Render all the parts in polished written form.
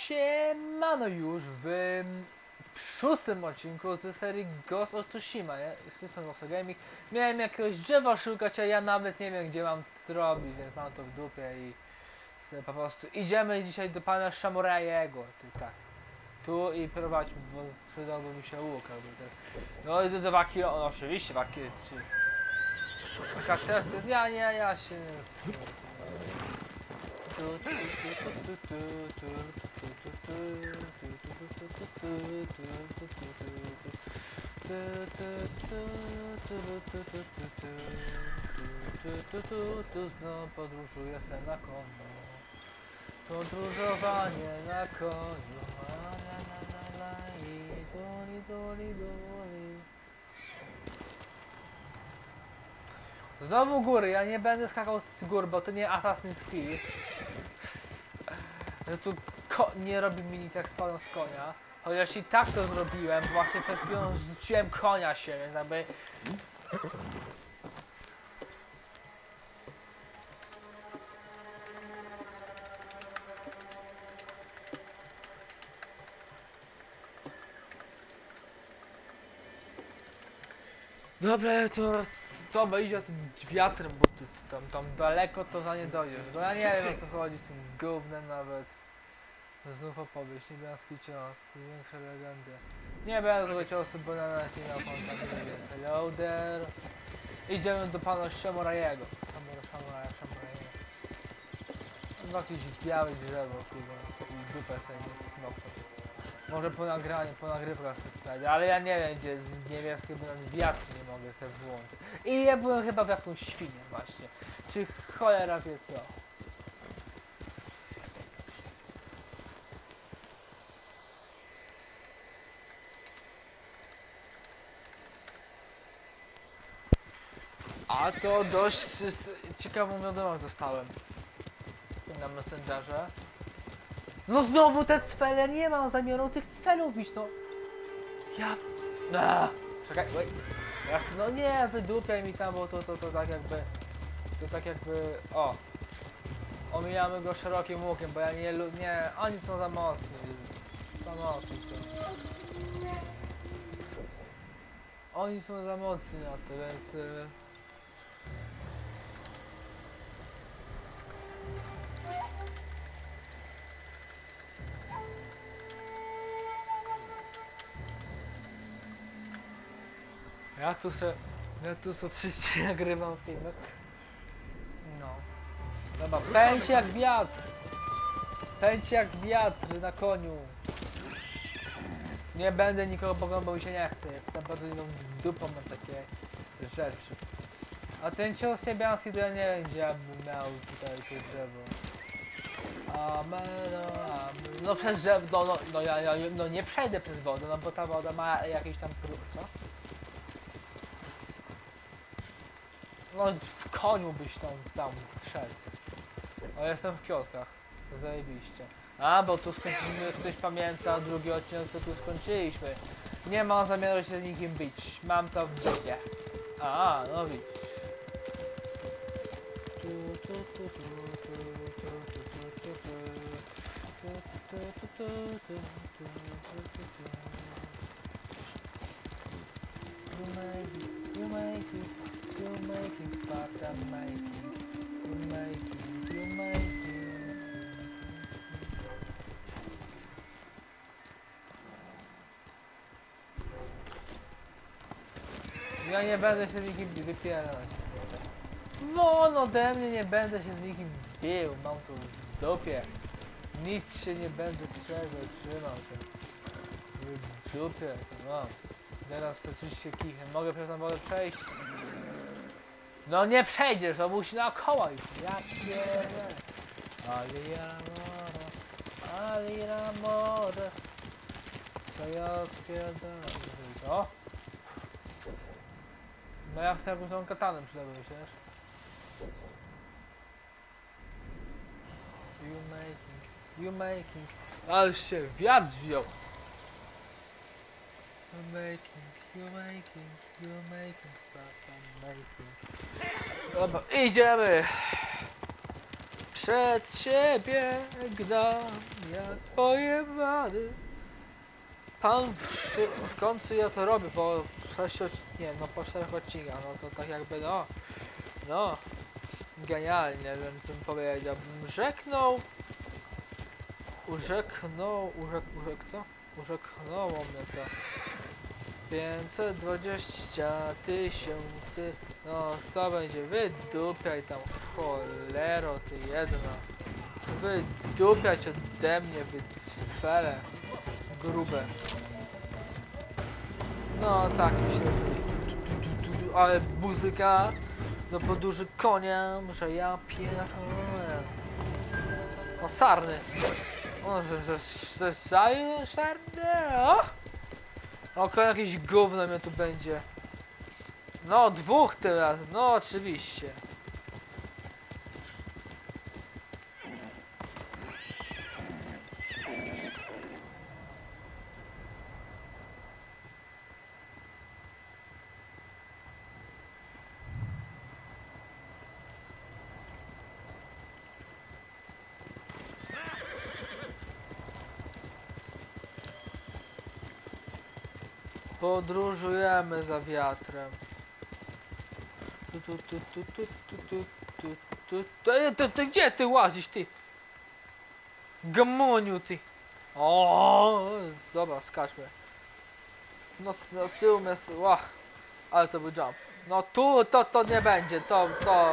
Siemano już w szóstym odcinku z serii Ghost of Tsushima, nie? System of the Gaming. Miałem jakiegoś drzewa szukać, a ja nawet nie wiem gdzie mam to robić, więc mam to w dupie i sobie po prostu idziemy dzisiaj do pana Shamurajego. Tak. Tu i prowadźmy, bo przydałby mi się łuk albo tak. No i do 2 kilo, no, oczywiście 2 kilo, czy... Taka testy, ja się nie... No, podróżuję se na koniu. Podróżowanie na koniu. I doli. Znowu góry, ja nie będę skakał z gór, bo to nie Assassin's Creed. Że tu nie robi mi nic jak spadam z konia. Chociaż i tak to zrobiłem, właśnie przed chwilą zrzuciłem konia się, więc jakby... Dobra, to idzie tym wiatrem, bo tam daleko to za nie dojdziesz. Bo ja nie wiem o co chodzi z tym gównem nawet. Znów opowieść, niebiański cios, większe legendy. Nie będę tego ciosu, bo nawet nie miał kontaktu więcej. Hello there. Idziemy do pana Shamurajego. Shamurajego. Mam jakieś białe drzewo, kurwa. I dupę sobie nie smoknę. Może po nagrywkach sobie znajdę, ale ja nie wiem gdzie jest niebieskie, bo nawet wiatr nie mogę sobie włączyć. I ja byłem chyba w jakąś świnię właśnie. Czy cholera wie co. A to dość ciekawą wiadomość dostałem na Messengerze. No znowu te cfele, nie mam zamiaru tych cfelów bić, no. Czekaj, wait. No nie, wydupiaj mi tam, bo to tak jakby... To tak jakby... O! Omijamy go szerokim łukiem, bo ja nie, oni są za mocni. Za mocni są. Oni są za mocni na to, więc... Ja tu sobie oczywiście nagrywam filmy. No. Dobra, pędź jak wiatr! Pędź jak wiatr na koniu! Nie będę nikogo poglądał, mi się nie chce. Jestem bardzo dupą na takie rzeczy. A ten cios niebiański to ja nie wiem gdzie ja bym miał tutaj to drzewo. No przez drzewo, no nie przejdę przez wodę, no bo ta woda ma jakieś tam co? No w koniu byś tam wszedł. O, jestem w kioskach. To zajebiście. A, bo tu skończyliśmy, ktoś pamięta, drugi odcinek to tu skończyliśmy. Nie mam zamiaru się z nikim bić. Mam to w dupie. A, no widzisz. You making, but I'm making. You making. Ja nie będę się z nikim wypierać. Won ode mnie, nie będę się z nikim bił. Mam tu w dupie. Nic się nie będę trzymał się. W dupie to mam. Teraz oczywiście kichem. Mogę przez tą wodę przejść? No nie przejdziesz, to musi naokoło iść. Ja pierdolę. Ale co ja pierdolę. O! No ja chcę jakąś tą katanę przydałbym się, wiesz? You making. Ale już się wiatr wziął. You making, but I'm making. Dobra, idziemy! Przed siebie gnam jak pojebany. Pan w końcu ja to robię, bo 6 nie no po 4 odcinkach, no to tak jakby no genialnie bym powiedział. Urzeknęło mnie to. 520 tysięcy. No kto będzie? Wydupiaj tam, cholero ty jedna. Wydupiać ode mnie, wy cfele grube. No tak mi się. Ale muzyka do podróży koniem, że ja pierdolę. O sarny. O, że sarny. O, jakieś gówno mnie tu będzie. No, 2 teraz, no oczywiście. Podróżujemy za wiatrem. Ty gdzie ty łazisz, ty? Gamoniu, ty. O, dobra, skaczmy. No tył mnie, ale to był jump. No tu to nie będzie, to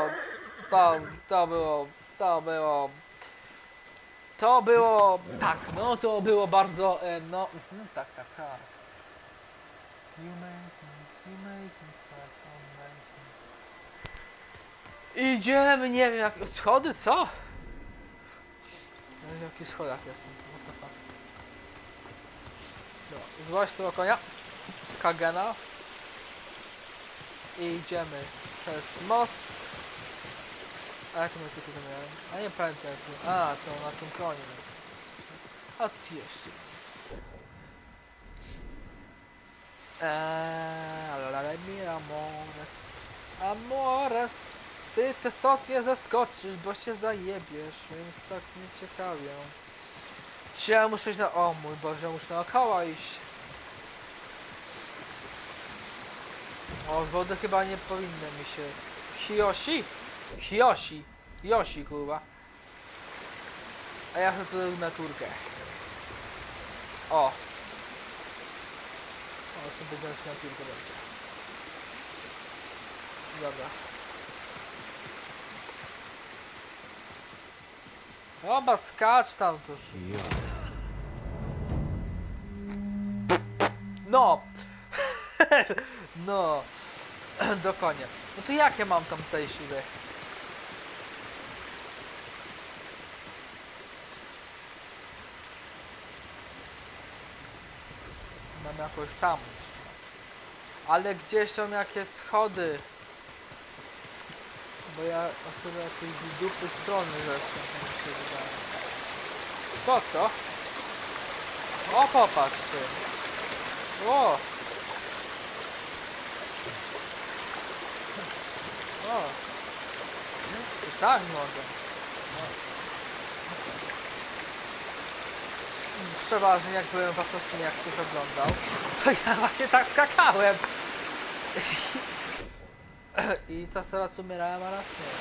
było, tak, no to było bardzo, no, tak. You make me smile, idziemy, nie wiem, jakie schody, co? W jakich schodach jestem, what the fuck. No, złaź tego konia z Kagena i idziemy przez most. A jak my tu miałem? A nie pamiętam, a to na tym koniu. A ty jeszcze. Amores. Ty te stopnie zaskoczysz, bo się zajebiesz, więc tak nie ciekawią. Czy ja muszę iść na... O mój Boże, muszę naokoło iść. O, z wody chyba nie powinny mi się... Yoshi, kurwa. A ja chcę tu naturkę. O, to będziemy się naturkę będzie. Dobra. Oba skacz tam tu. No. No. Dokładnie. No to jak ja mam tam tej siły? Mam jakoś tam. Ale gdzieś są jakieś schody. Bo ja osobię jakiejś dupy strony zresztą, to mi się wydaje. Co to? O, popatrz ty. O! O! I tak mogę. No. Przeważnie jak byłem po prostu jak ktoś oglądał, to ja właśnie tak skakałem. I to teraz umierałem, a raz nie.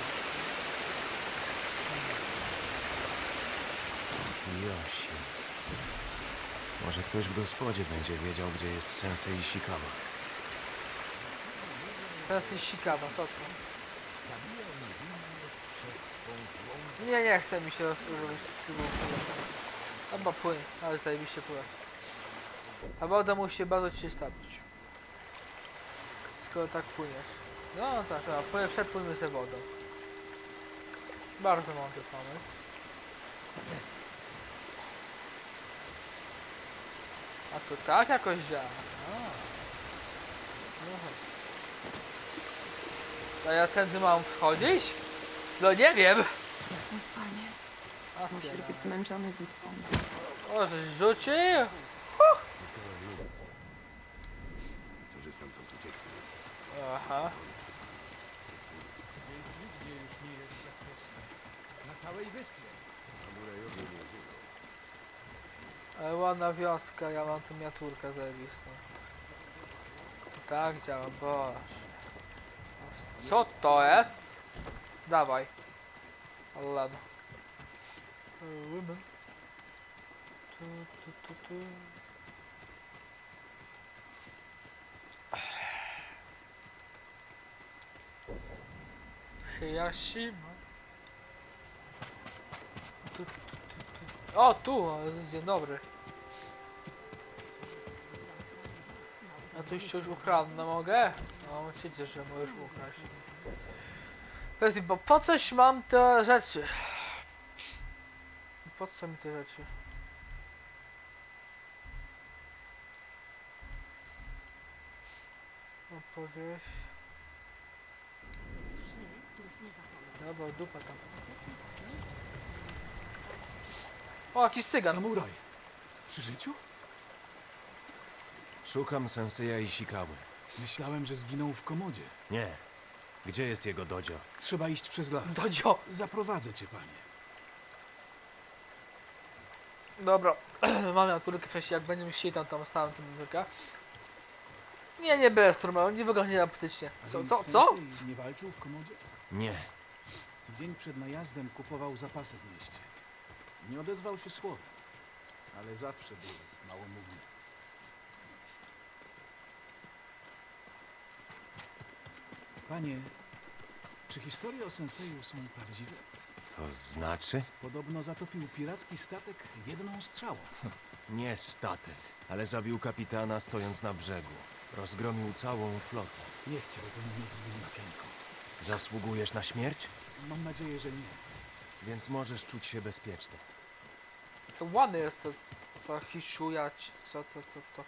Yoshi. Może ktoś w gospodzie będzie wiedział, gdzie jest Sensei Ishikawa. Teraz jest sikawa, co to? Nie chce mi się robić tego. Albo płyń, ale zajebiście pływa. A woda musi bardzo czysta być. Skoro tak płyniesz. No tak, przepłyńmy sobie wodą. Bardzo mądry pomysł. A to tak jakoś działa. A ja tędy mam wchodzić? No nie wiem. Panie, musisz być zmęczony bitwą. O, żeś rzucił? Niektórzy stamtąd uciekli. Aha. Więc nigdzie już nie jest bezpiecznie. Na całej wyspie. Samurajowie nie żyją. Ale ładna wioska, ja mam tu miniaturkę zajebistą. To tak działa, boż. Co to jest? Dawaj. Leno. Women. Tu. Hiroshima. Tu. O, tu! Dzień dobry. A tu jeszcze już ukradnę mogę? No, wiecie, że możesz ukraść. Powiedz, bo po coś mam te rzeczy? Po co mi te rzeczy? Opowieść. Dobra, dupa tam. O, jakiś cygan. Samuraj! Przy życiu? Szukam Senseja Ishikały. Myślałem, że zginął w komodzie. Nie. Gdzie jest jego dojo? Trzeba iść przez las. Dodzio. Zaprowadzę cię, panie. Dobra, mam naturkę, przecież jak będziemy chcieli tam stałem tym naturkę. Nie bez trumu, nie wygląda apetycznie. A Co, więc co? Sensei nie walczył w komodzie? Nie. Dzień przed najazdem kupował zapasy w mieście. Nie odezwał się słowem, ale zawsze był małomówny. Panie, czy historie o Senseju są prawdziwe? To znaczy? Podobno zatopił piracki statek jedną strzałą. Nie statek, ale zabił kapitana stojąc na brzegu. Rozgromił całą flotę. Nie chciałbym mieć z nim na pianku. Zasługujesz na śmierć? Mam nadzieję, że nie. Więc możesz czuć się bezpieczny. To ładny jest to Hishuya, co to.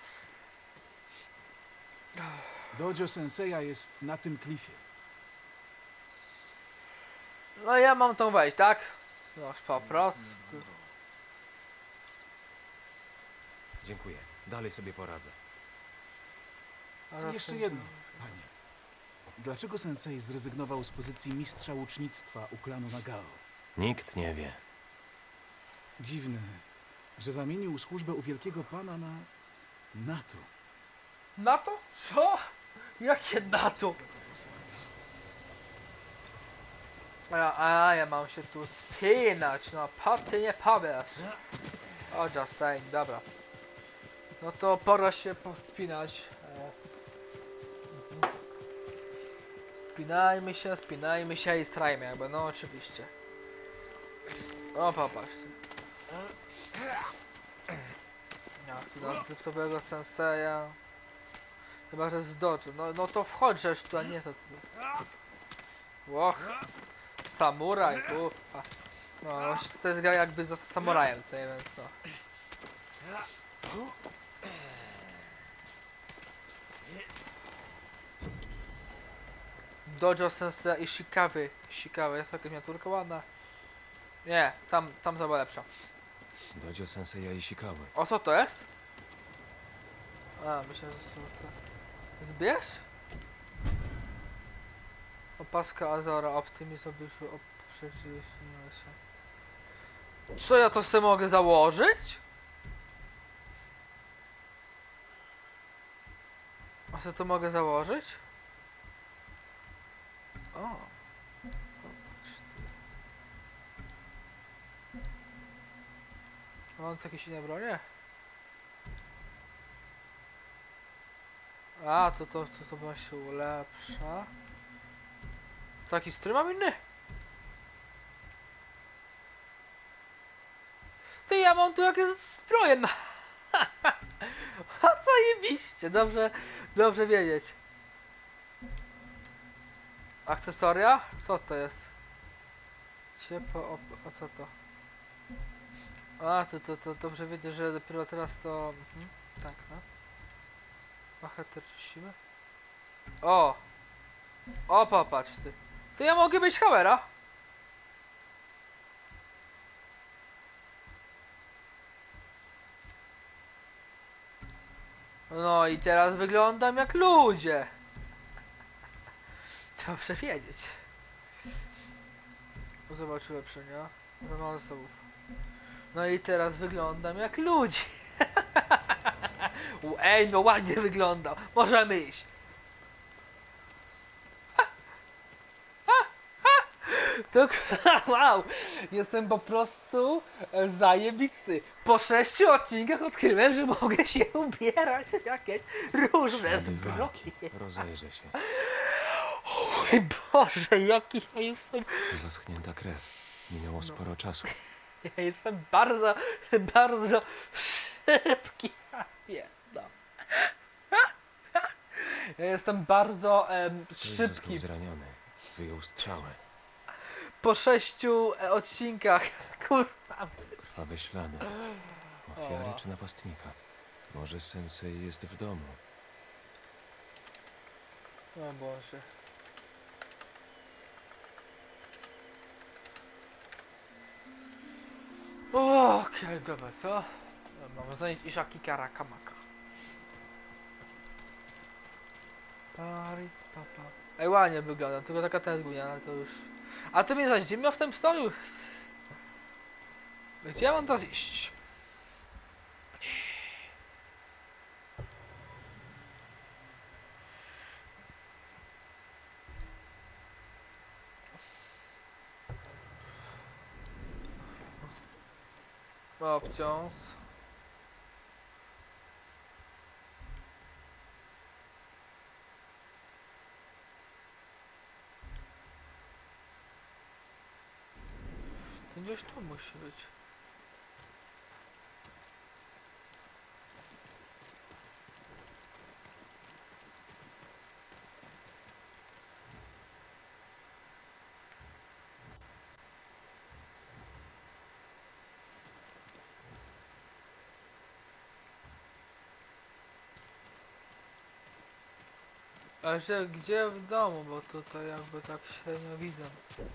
Dojo Senseja jest na tym klifie. No ja mam tą wejść, tak? No po prostu. Dziękuję. Dalej sobie poradzę. Ale Jeszcze to- jedno, panie. Dlaczego Sensei zrezygnował z pozycji mistrza łucznictwa u klanu Nagao? Nikt nie wie. Dziwne, że zamienił służbę u wielkiego pana na NATO. NATO? Co? Jakie NATO? Ja mam się tu spinać, no po ty nie powiesz. O, just saying, dobra. No to pora się pospinać. Spinajmy się i strajmy jakby, no oczywiście. O, popatrzcie. No, typowego senseja. Chyba, że z dojo. No to wchodzisz tu, a nie to ty. Łoch. Samuraj, kurwa. No, to jest gra jakby z samurajem, co nie, więc no. Dojo Sensei Ishikawy. Ishikawy, jest taka miniaturka ładna. Nie, tam to była lepsza. Dojo Senseja Ishikały. O, co to jest? A, myślę, że są to... Zbierz? Opaska Azora, optymizm wyszło przeciwnie się. Co ja to sobie mogę założyć? A co to mogę założyć? O. Popatrz ty. A mam tu jakieś inne bronie? A, to chyba się ulepsza. Co, jakiś strój mam inny? Ty, ja mam tu jakieś zbroje na... A co jebiście, dobrze wiedzieć. Akcesoria? Co to jest? Ciepło, a co to? A, to dobrze wiedzieć, że dopiero teraz to... tak, no. Machetę czyścimy. O! O, popatrz ty. To ja mogę być Hauera. No i teraz wyglądam jak ludzie. Dobrze wiedzieć. Zobacz ulepszenia. Za mało zasobów. No i teraz wyglądam jak ludzi. Ej, no ładnie wyglądam. Możemy iść. To, wow, jestem po prostu zajebisty. Po 6 odcinkach odkryłem, że mogę się ubierać w jakieś różne Ślady walki. zbroje. Rozejrzę się. Oj Boże, jaki ja jestem. Zaschnięta krew. Minęło sporo czasu. Ja jestem bardzo, bardzo szybki. Ja pierdolę. Ja jestem bardzo Ktoś szybki. został zraniony. Wyjął strzałę. Po 6 odcinkach, kurwa. Krwawe ślady. Ofiary czy napastnika? Może sensei jest w domu? O Boże. Okej, dobra, co? Mamy znaleźć Ishaki Karakamaka. Pari, papa. Ej, ładnie wygląda, tylko taka ten zgubiona, ale to już... A ty mnie zaś, gdzie miał w tym stoju? Gdzie ja mam teraz iść? Obciąż. To gdzieś tu musi być. A że gdzie w domu, bo tutaj jakby tak się nie widzę.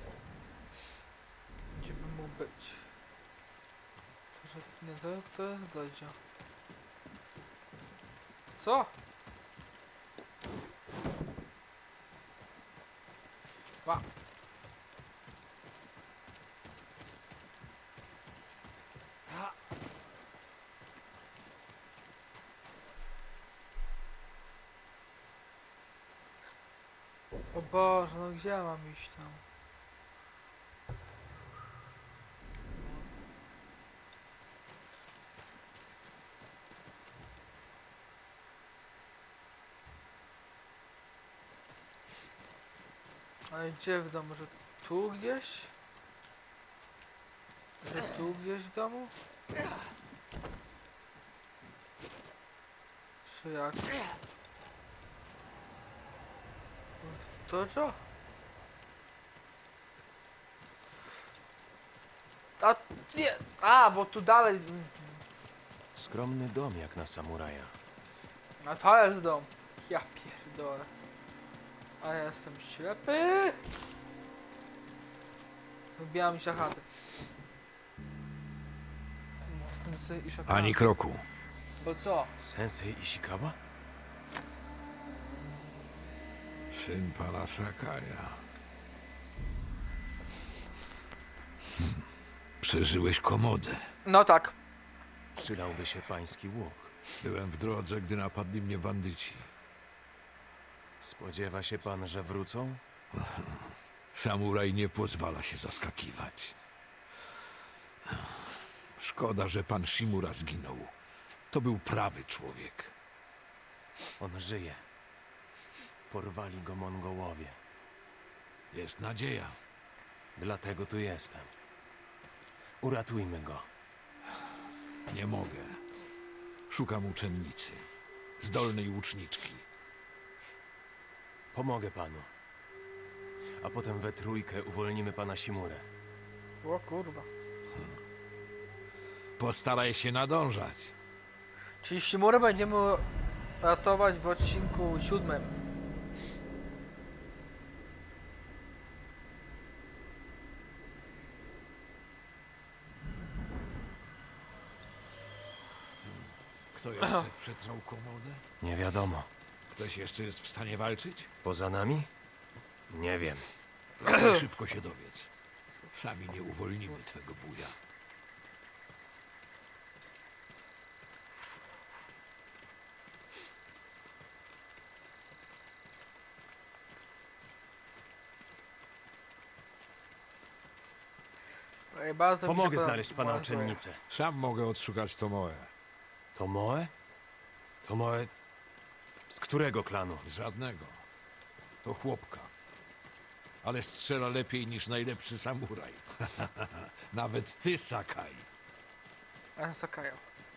Gdzie by mógł być? To, że nie, to jest Dodzio. Co? Wow. O Boże, no gdzie ja mam iść tam? Ale gdzie w domu? Że tu gdzieś? Że tu gdzieś w domu? Czy jak? To co? A nie! A, bo tu dalej... Skromny dom jak na samuraja. A to jest dom. Ja pierdolę. A ja jestem ślepy. Wbijam mi się chaty. No, w tym sobie i szakałem. Ani kroku. Bo co? Sensei Ishikawa? Syn pana Sakaja. Przeżyłeś komodę. No tak. Przydałby się pański łuk. Byłem w drodze, gdy napadli mnie bandyci. Spodziewa się pan, że wrócą? Samuraj nie pozwala się zaskakiwać. Szkoda, że pan Shimura zginął. To był prawy człowiek. On żyje. Porwali go Mongołowie. Jest nadzieja. Dlatego tu jestem. Uratujmy go. Nie mogę. Szukam uczennicy. Zdolnej łuczniczki. Pomogę panu. A potem we trójkę uwolnimy pana Shimurę. O kurwa. Postaraj się nadążać. Czyli Shimurę będziemy ratować w odcinku 7. Kto jeszcze przetrwał komodę? Nie wiadomo. Ktoś jeszcze jest w stanie walczyć? Poza nami? Nie wiem. Lepiej szybko się dowiedz. Sami nie uwolnimy twego wuja. Ej, bardzo mi się Pomogę podoba- znaleźć pana dziękuję. uczennicę. Sam mogę odszukać Tomoe. Tomoe? Tomoe... Z którego klanu? Z żadnego. To chłopka. Ale strzela lepiej niż najlepszy samuraj. Nawet ty, Sakai. A co Kajo?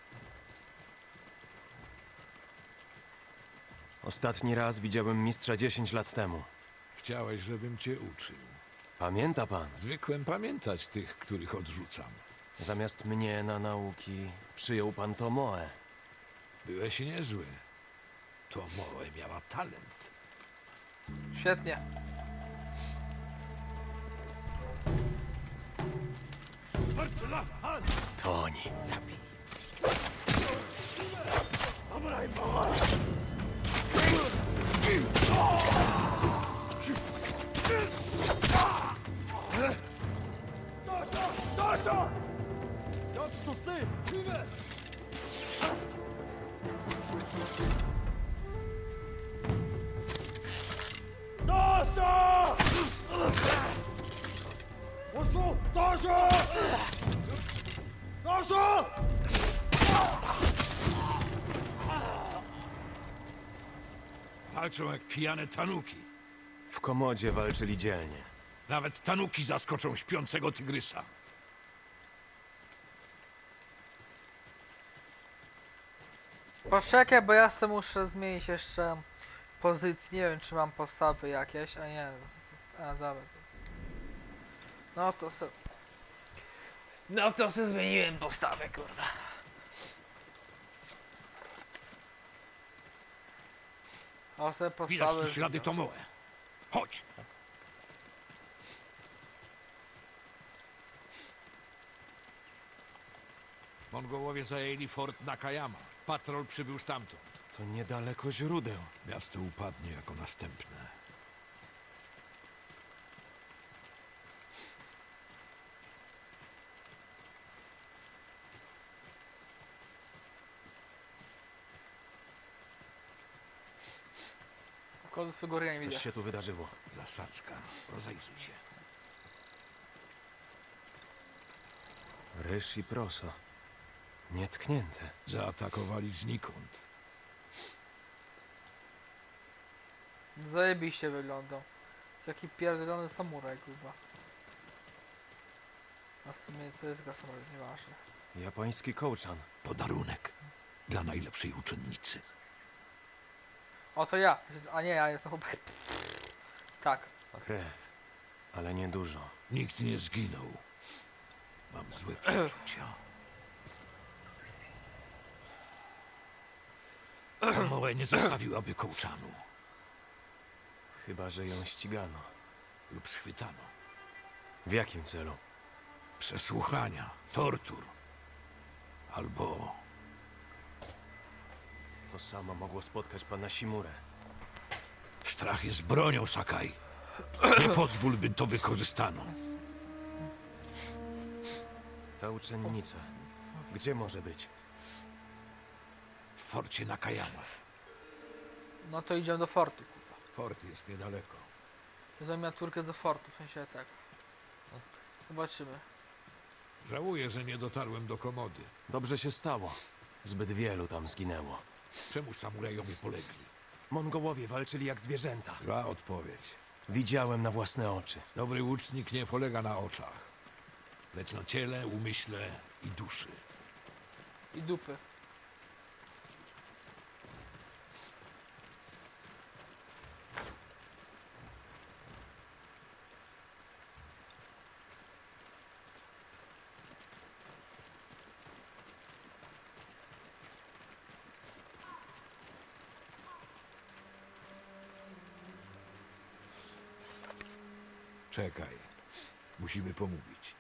Ostatni raz widziałem mistrza 10 lat temu. Chciałeś, żebym cię uczył. Pamięta pan? Zwykłem pamiętać tych, których odrzucam. Zamiast mnie na nauki przyjął pan Tomoe. Byłeś niezły. Tomoe miała talent. Świetnie. To oni. Zabij. Walczą jak pijane tanuki. W komodzie walczyli dzielnie. Nawet tanuki zaskoczą śpiącego tygrysa. Poczekaj, bo ja sobie muszę zmienić jeszcze pozycję. Nie wiem, czy mam postawy jakieś, a nie. A dobra. No to se. No to se zmieniłem postawę, kurwa. O, se Widać postawy. tu ślady Tomoe. Chodź! Mongołowie zajęli fort Nakayama. Patrol przybył stamtąd. To niedaleko źródeł. Miasto upadnie jako następne. Kodu swego ryja nie widzę. Coś się tu wydarzyło. Zasadzka. Rozejrzyj się. Ryż i proso. Nietknięte. Zaatakowali znikąd. Zajebiście wyglądał. Taki pierdolony samuraj, kurwa. A w sumie to jest samuraj, nieważne. Japoński kołczan. Podarunek dla najlepszej uczennicy. O, to ja. A nie, ja jestem chłopak. Tak. Krew. Ale niedużo. Nikt nie zginął. Mam złe przeczucia. Tomoe nie zostawiłaby kołczanu. Chyba, że ją ścigano. Lub schwytano. W jakim celu? Przesłuchania, tortur. Albo To samo mogło spotkać pana Shimurę. strach jest bronią, Sakai. Nie pozwól, by to wykorzystano. Ta uczennica. Gdzie może być? W forcie Nakayama. No to idziemy do fortu, kurwa. Fort jest niedaleko. To miniaturkę do fortu, w sensie tak. Zobaczymy. Żałuję, że nie dotarłem do komody. Dobrze się stało. Zbyt wielu tam zginęło. Czemu samurajowie polegli? Mongołowie walczyli jak zwierzęta. Zła odpowiedź. Widziałem na własne oczy. Dobry łucznik nie polega na oczach, lecz na ciele, umyśle i duszy. I dupy. Czekaj. Musimy pomówić.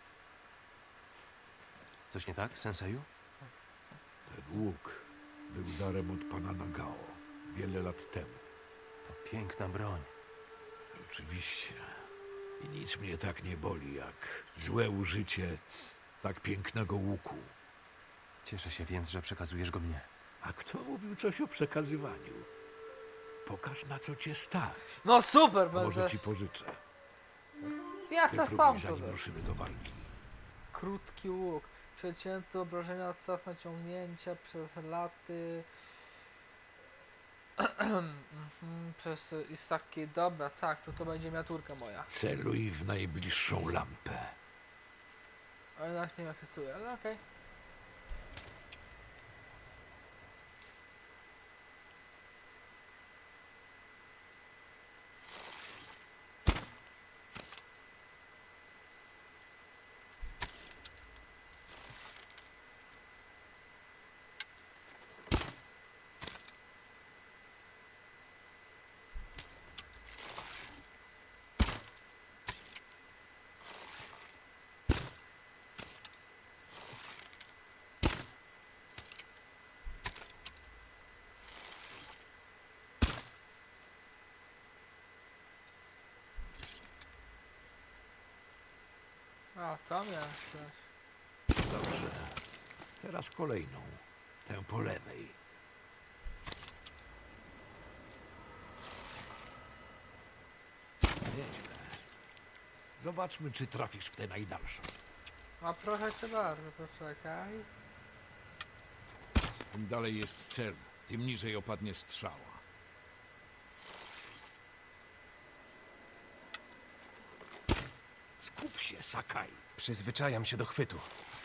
Coś nie tak, senseju? Ten łuk był darem od pana Nagao wiele lat temu. To piękna broń. Oczywiście. I nic mnie tak nie boli, jak złe użycie tak pięknego łuku. Cieszę się więc, że przekazujesz go mnie. A kto mówił coś o przekazywaniu? Pokaż, na co cię stać. No super, A może będę. ci pożyczę. Ja se sam Wypróbuj, zanim tutaj. ruszymy do walki. krótki łuk. Przecięte obrażenia od czas naciągnięcia przez laty. Przez istaki. Dobra, tak, to będzie miniaturka moja. Celuj w najbliższą lampę. Ale nawet nie wiem jak się czuję, ale okej. A, tam jesteś. Dobrze. Teraz kolejną. Tę po lewej. Nieźle. Zobaczmy, czy trafisz w tę najdalszą. A proszę cię bardzo, poczekaj. Im dalej jest cel, tym niżej opadnie strzała. Skup się, Sakai. Przyzwyczajam się do chwytu.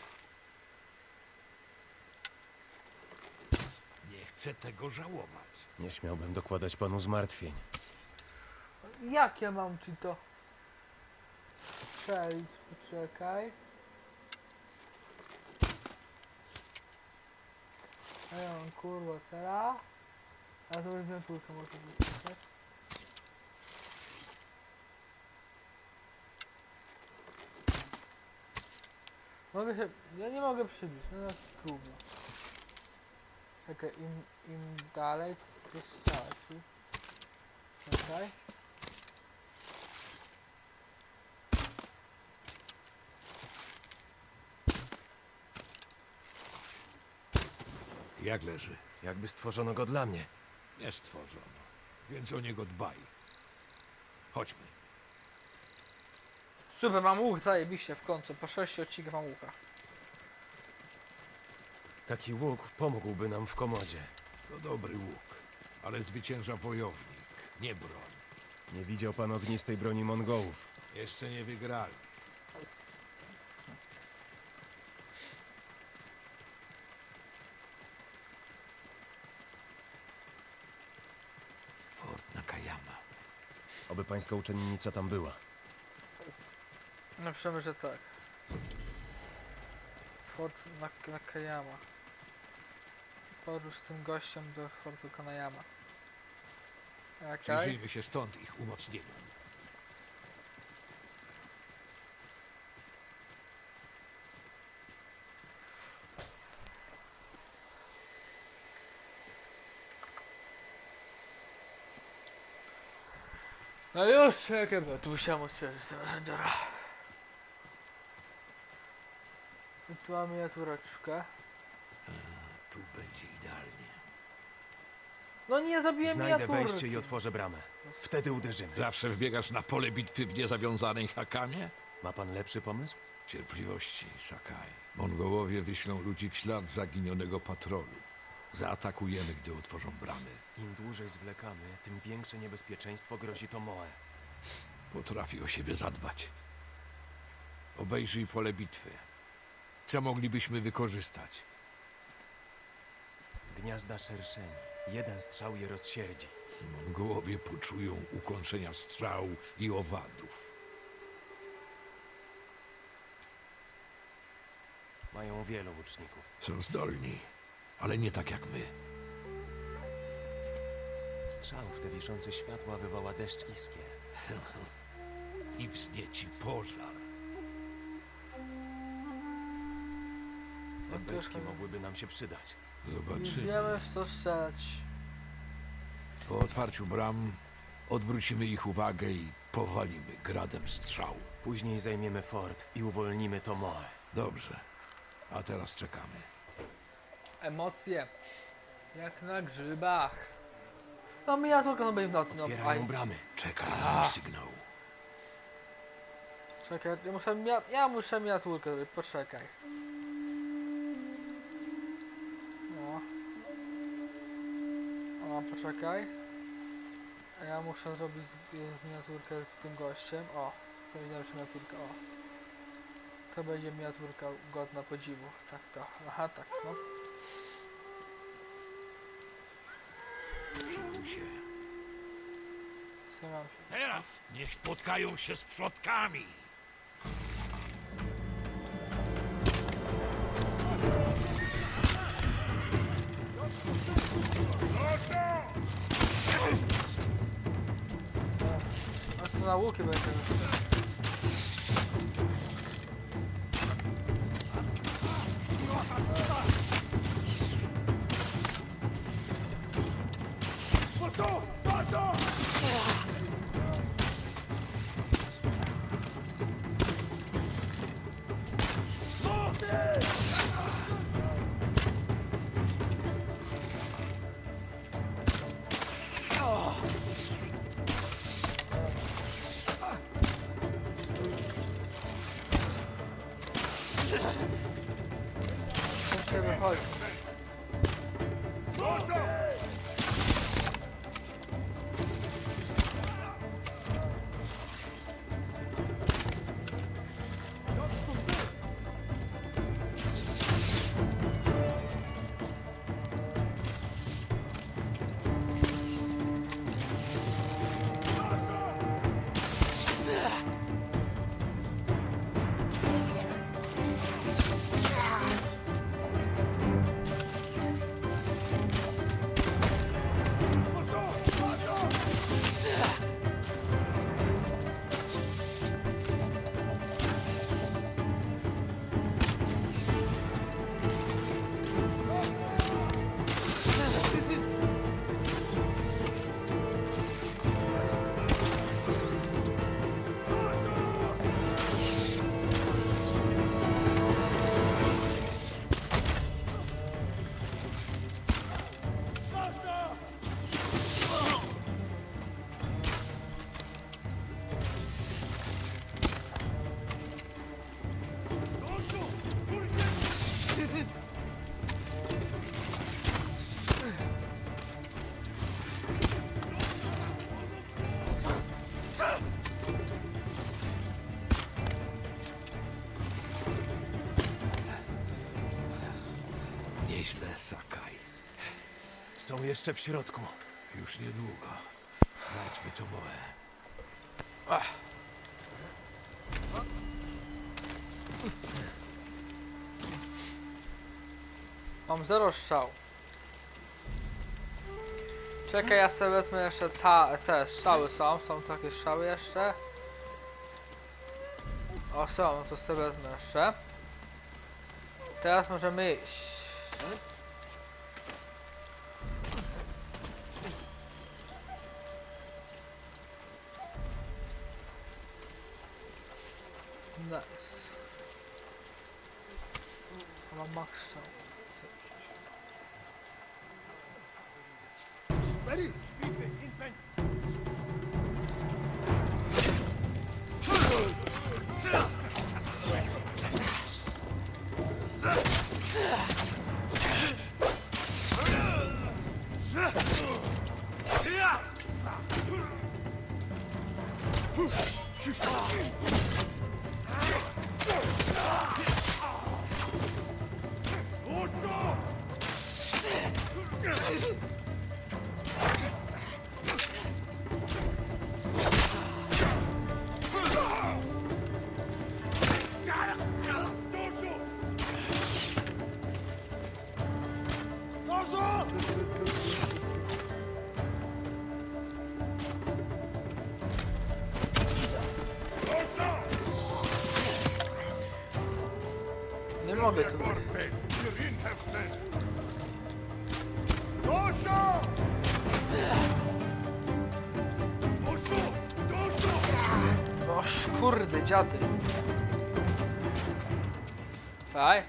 Nie chcę tego żałować. Nie śmiałbym dokładać panu zmartwień. Jak ja mam ci to strzelić? Poczekaj. A ja mam kurwa teraz. A to już miniaturka może być, tak? Mogę się... Ja nie mogę przybić, no jest gówno. Czekaj, im dalej to strzała ci. Czekaj. Jak leży? Jakby stworzono go dla mnie. Nie stworzono, więc o niego dbaj. Chodźmy. Super, mam łuk, zajebiście w końcu. Po 6 odcinkach mam łuka. Taki łuk pomógłby nam w komodzie. To dobry łuk, ale zwycięża wojownik, nie broń. Nie widział pan ognistej broni Mongołów. Jeszcze nie wygrali. Fort Nakayama. Oby pańska uczennica tam była. No przemyślę, że tak. Fort Nakayama. Podróż z tym gościem do Fortu Kanayama. Okej. Przyjrzyjmy się stąd ich umocnieniom. No już, jakie było? Tu musiałem otworzyć ten dobra. I tu mamy miniatureczkę. Tu będzie idealnie. No nie zabiłem Znajdę miniaturki. wejście i otworzę bramę. Wtedy uderzymy. Zawsze wbiegasz na pole bitwy w niezawiązanej hakamie? Ma pan lepszy pomysł? Cierpliwości, Sakai. Mongołowie wyślą ludzi w ślad zaginionego patrolu. Zaatakujemy, gdy otworzą bramy. Im dłużej zwlekamy, tym większe niebezpieczeństwo grozi Tomoe. Potrafi o siebie zadbać. Obejrzyj pole bitwy. Co moglibyśmy wykorzystać? Gniazda szerszeni. Jeden strzał je rozsierdzi. Mongołowie poczują ukąszenia strzał i owadów. Mają wielu łuczników. Są zdolni, ale nie tak jak my. Strzał w te wiszące światła wywoła deszcz iskier. I wznieci pożar. Te beczki mogłyby nam się przydać. Nie Zobaczymy. wiemy w co strzelać. Po otwarciu bram odwrócimy ich uwagę i powalimy gradem strzał. Później zajmiemy fort i uwolnimy Tomoe. Dobrze. A teraz czekamy. Emocje. Jak na grzybach. No miniaturka no będzie w nocy. No, Otwierają aj. bramy. Czekaj na mój sygnał. Czekaj, ja muszę miniaturkę zrobić, poczekaj. No. O, poczekaj. A ja muszę zrobić miniaturkę z tym gościem. O, to będzie lepsza miniaturka, o. To będzie miniaturka godna podziwu. Tak to, aha, tak, no. Szykuj się. Trzymam się. Teraz niech spotkają się z przodkami. A to na łuki będzie. Musimy wychodzić. Nieźle, Sakai. Są jeszcze w środku. Już niedługo. Znajdźmy Tomoe. Ach. Mam 0 strzał. Czekaj, ja sobie wezmę jeszcze te strzały są takie strzały jeszcze. O, są, no to sobie wezmę jeszcze. Teraz możemy iść. Nice. Mam max strzał. Nie mogę tu. Oż kurde, dziady. Daj.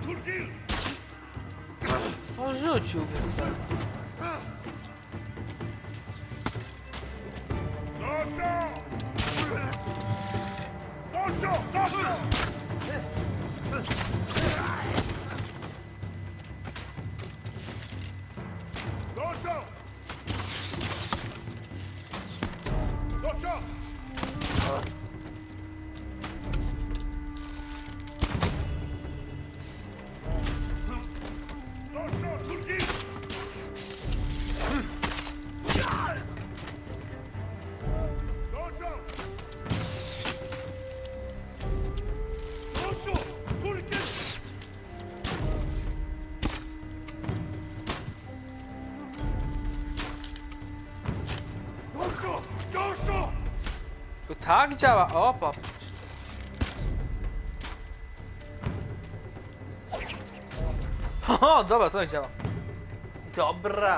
O, rzucił mnie. To tak działa, o popatrz. O, dobra, to działa. Dobra.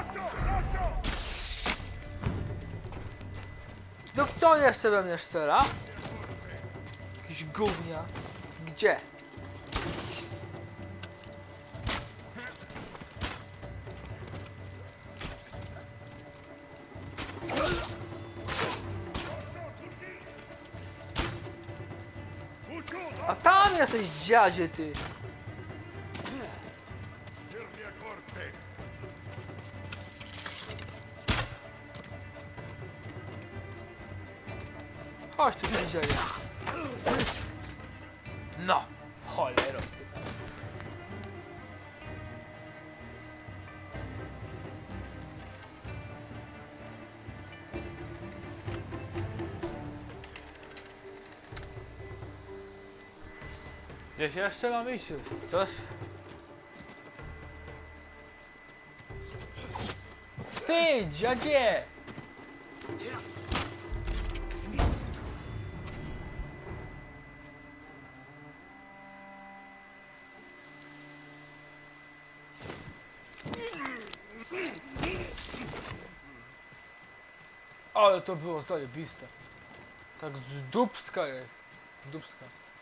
No kto jeszcze we mnie strzela? Jakiś gównia. Gdzie? A tam jesteś, dziadzie, ty. Chodź tu, się dzieje. No, cholero. Gdzieś jeszcze mam iść? Coś? Ty, dziadzie! Ale to było zajebiste. Tak z dupska jest. Dupska.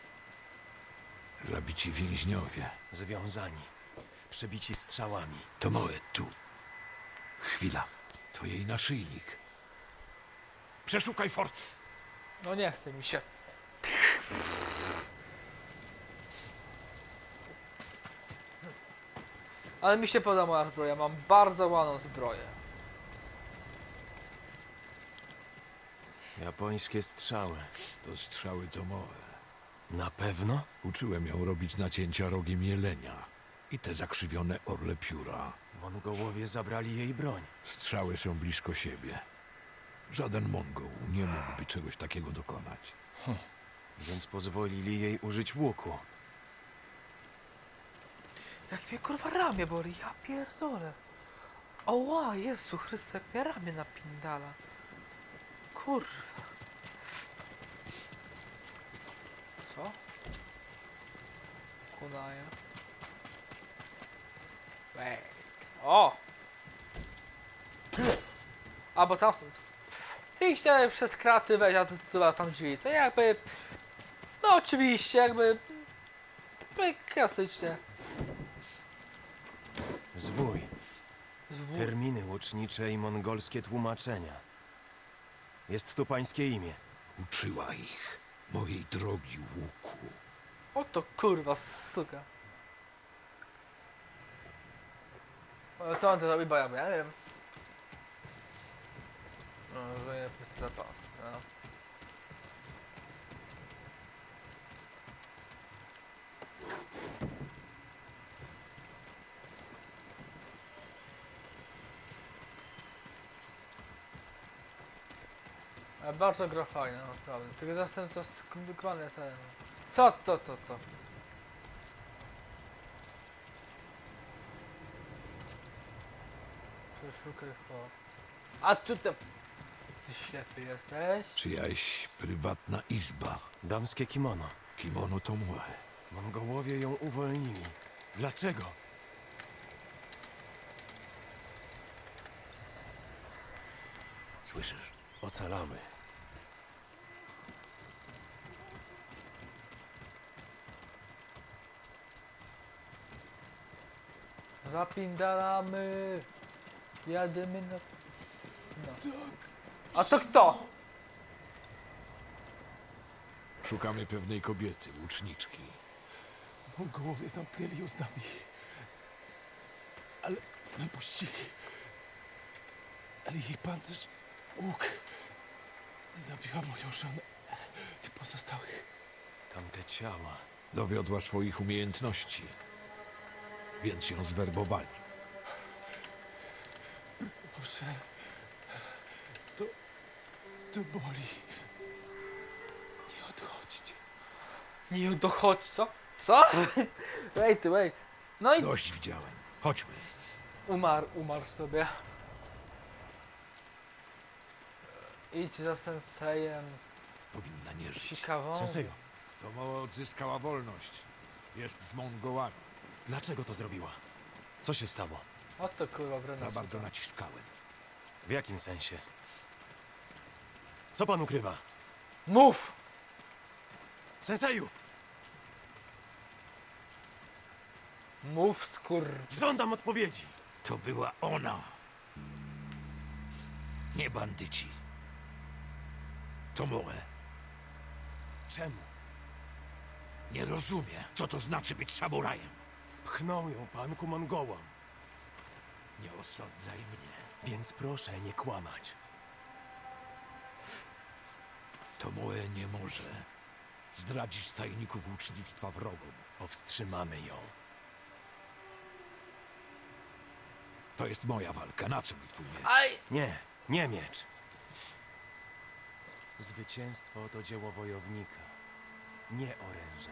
Zabici więźniowie. Związani. Przebici strzałami. To małe tu. Chwila. To jej naszyjnik. Przeszukaj fort. No nie chce mi się. Ale mi się podoba moja zbroja. Mam bardzo ładną zbroję. Japońskie strzały. To strzały tomowe. Na pewno? Uczyłem ją robić nacięcia rogiem jelenia. I te zakrzywione orle pióra. Mongołowie zabrali jej broń. Strzały są blisko siebie. Żaden Mongoł nie mógłby czegoś takiego dokonać. Więc pozwolili jej użyć łuku. Jak mnie kurwa ramię boli, ja pierdolę. Oła, Jezu Chryste, jak mnie ramię napindala. Kurwa. Co? Kunaja. Ej. O! A, bo tam... Ty iść dalej przez kraty weź, a tu tam drzwi, co jakby... No oczywiście, jakby klasycznie. Zwój. Terminy łucznicze i mongolskie tłumaczenia. Jest tu pańskie imię. Uczyła ich mojej drogi łuku. Oto kurwa suka. Ale co on to robi, bo ja wiem. No, że nie pójdę zapas, no. Ale bardzo gra fajna, naprawdę. Tylko zastanawiam to skomplikowane jest, ale... Co to? Przeszukaj for. A tu to... Ty ślepy jesteś? Czyjaś prywatna izba. Damskie kimono. Kimono tomoe. Mongołowie ją uwolnili. Dlaczego? Słyszysz? Ocalały. Zapindalamy. Jadymy na... No. A to kto? Szukamy pewnej kobiety, łuczniczki. Mongołowie zamknęli ją z nami. Ale wypuścili. Ale jej pancerz, łuk, zabiła moją żonę i pozostałych. Tamte ciała. Dowiodła swoich umiejętności, więc ją zwerbowali. Proszę, to boli. Nie odchodźcie. Nie dochodź, co? Co? Wait. No i Dość widziałem. Chodźmy. umarł sobie. Idź za sensejem. Powinna nie żyć. Sikawą. Senseju, To mała odzyskała wolność. Jest z Mongołami. dlaczego to zrobiła? Co się stało? Oto kurwa Za wrona bardzo naciskałem. W jakim sensie? Co pan ukrywa? Mów! Senseju! Mów Żądam odpowiedzi! To była ona. Nie bandyci. To Moe. Czemu? Nie rozumie, co to znaczy być samurajem. Pchnął ją pan ku Mongołom, Nie osądzaj mnie. więc proszę nie kłamać. To Moe nie może zdradzić tajników łucznictwa wrogom. Powstrzymamy ją. To jest moja walka. Na co mi twój miecz? Aj! Nie miecz. Zwycięstwo to dzieło wojownika, nie oręża.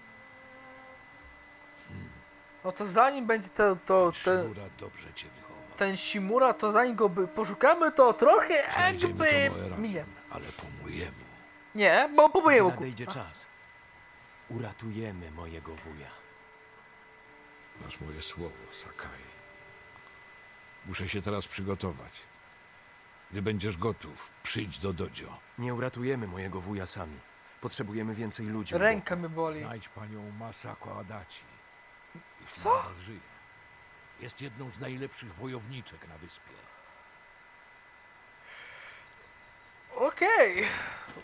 No to zanim będzie ten Shimura dobrze cię wychowa. Shimura, to zanim go poszukamy, to trochę Znajdziemy jakby to Moe minie. razem, ale po mojemu. Nie, bo po Gdy mojemu. nadejdzie czas, uratujemy mojego wuja. Masz moje słowo, Sakai. Muszę się teraz przygotować. Gdy będziesz gotów, przyjdź do dojo. Nie uratujemy mojego wuja sami. Potrzebujemy więcej ludzi. Ręka mnie boli. Znajdź panią Masako Adachi. Jeśli Co? nadal żyje. Jest jedną z najlepszych wojowniczek na wyspie. Okej.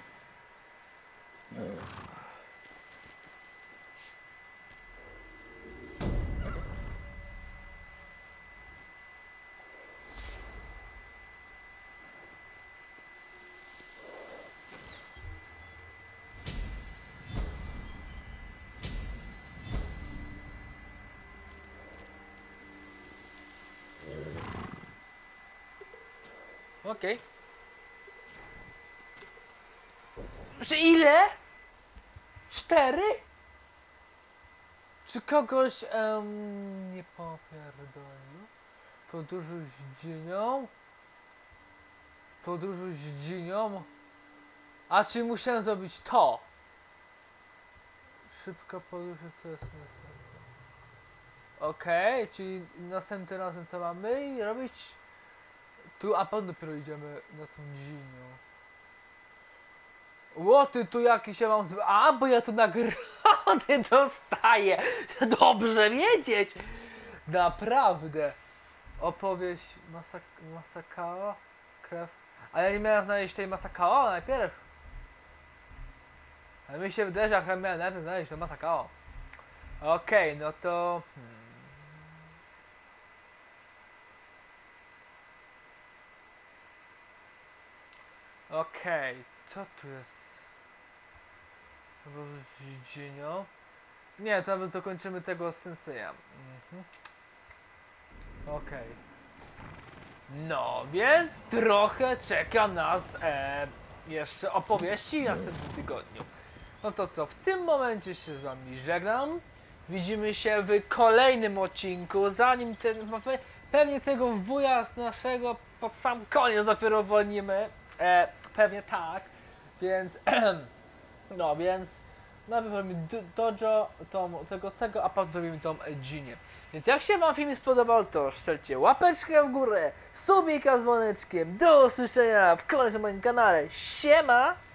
Okej. Że ile? 4? Czy kogoś nie popierdolił? Podróżu z dzinią? Podróżu z dzinią? A czy musiałem zrobić to? Szybka podróż, co jest następne? Okej, czyli następnym razem co mamy robić? Tu, a potem dopiero idziemy na tą dzinią. Łoty, tu jakiś ja mam... A, bo ja tu nagrody dostaję! Dobrze wiedzieć! Naprawdę! Opowieść Masakao? Krew... A ja nie miałem znaleźć tej Masakao najpierw. Ale mi się wydaje, że ja miałem najpierw znaleźć to Masakao. Okej, no to... Okej, co tu jest? To było z dziedziną? Nie, to dokończymy tego z Senseja. Okej. No, więc trochę czeka nas jeszcze opowieści w następnym tygodniu. No to co, w tym momencie się z wami żegnam. Widzimy się w kolejnym odcinku, zanim ten, pewnie tego wuja z naszego pod sam koniec dopiero uwolnimy. Pewnie tak, więc no więc najpierw robimy dojo, tego, a potem robimy tą dzinię. Więc jak się wam film spodobał, to strzelcie łapeczkę w górę, subika z dzwoneczkiem. Do usłyszenia w kolejnym moim kanale. Siema!